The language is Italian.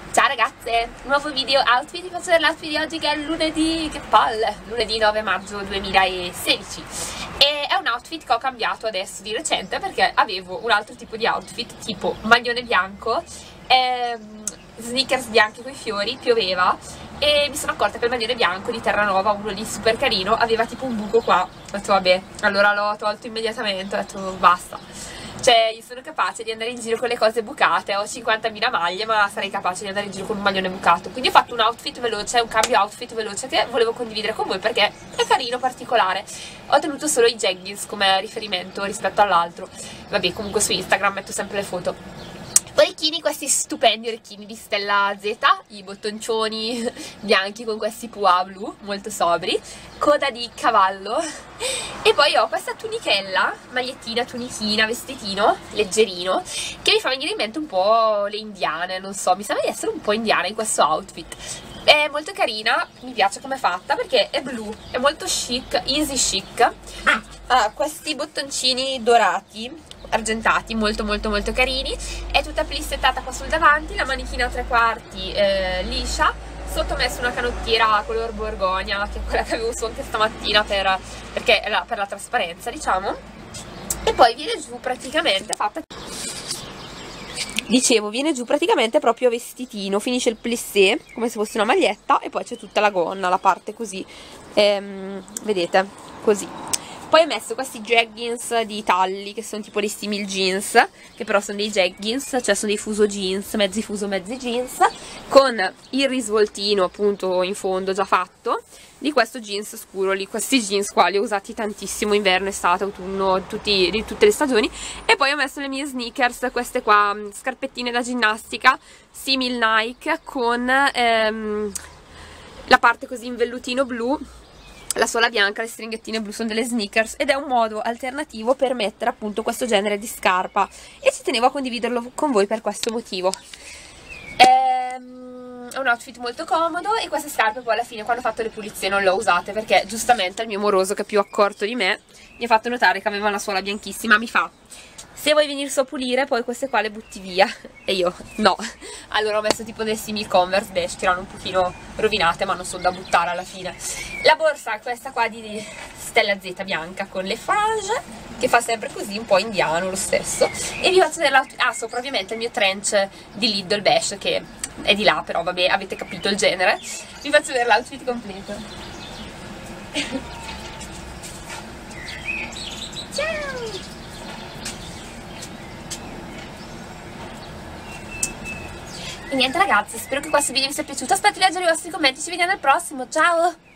Ciao ragazze, nuovo video outfit, vi faccio vedere l'outfit di oggi che è lunedì, che palle, lunedì 9 maggio 2016 e è un outfit che ho cambiato adesso di recente perché avevo un altro tipo di outfit, tipo maglione bianco, sneakers bianchi con i fiori, pioveva e mi sono accorta che il maglione bianco di Terranova, uno lì super carino, aveva tipo un buco qua. Ho detto vabbè, allora l'ho tolto immediatamente, ho detto basta. Cioè, io sono capace di andare in giro con le cose bucate, ho 50.000 maglie, ma sarei capace di andare in giro con un maglione bucato. Quindi ho fatto un outfit veloce, un cambio outfit veloce che volevo condividere con voi perché è carino, particolare. Ho tenuto solo i jeggings come riferimento rispetto all'altro. Vabbè, comunque su Instagram metto sempre le foto. Orecchini, questi stupendi orecchini di Stella Z, i bottoncioni bianchi con questi pois blu, molto sobri, coda di cavallo, e poi ho questa tunichella, magliettina, tunichina, vestitino, leggerino, che mi fa venire in mente un po' le indiane, non so, mi sembra di essere un po' indiana in questo outfit. È molto carina, mi piace come è fatta perché è blu, è molto chic, easy chic. Questi bottoncini dorati, argentati, molto carini, è tutta plissettata qua sul davanti, la manichina a 3/4 liscia, sotto ho messo una canottiera color borgogna, che è quella che avevo su anche stamattina perché è per la trasparenza, diciamo, e poi viene giù praticamente fatta, dicevo, viene giù praticamente proprio vestitino, finisce il plissé come se fosse una maglietta e poi c'è tutta la gonna, la parte così, vedete, così. Poi ho messo questi jeggings di talli che sono tipo dei simil jeans, che però sono dei jeggings, cioè sono dei fuso jeans, mezzi fuso, mezzi jeans, con il risvoltino appunto in fondo già fatto, di questo jeans scuro lì. Questi jeans qua li ho usati tantissimo, inverno, estate, autunno, di tutte le stagioni. E poi ho messo le mie sneakers, queste qua, scarpettine da ginnastica, simil Nike, con la parte così in vellutino blu, la suola bianca, le stringhettine blu, sono delle sneakers ed è un modo alternativo per mettere appunto questo genere di scarpa e ci tenevo a condividerlo con voi per questo motivo. È un outfit molto comodo e queste scarpe poi alla fine quando ho fatto le pulizie non le ho usate perché giustamente il mio moroso, che è più accorto di me, mi ha fatto notare che aveva la suola bianchissima, mi fa: se vuoi venirsi a pulire poi queste qua le butti via, e io no. Allora ho messo tipo dei simil Converse beige che erano un pochino rovinate ma non sono da buttare alla fine. La borsa è questa qua di Stella Z bianca con le frange, che fa sempre così un po' indiano lo stesso, e vi faccio vedere l'outfit. Sopra ovviamente il mio trench di Lidl beige che è di là, però vabbè, avete capito il genere. Vi faccio vedere l'outfit completo. Ciao! E niente ragazzi, spero che questo video vi sia piaciuto, aspetto di leggere i vostri commenti, ci vediamo al prossimo, ciao!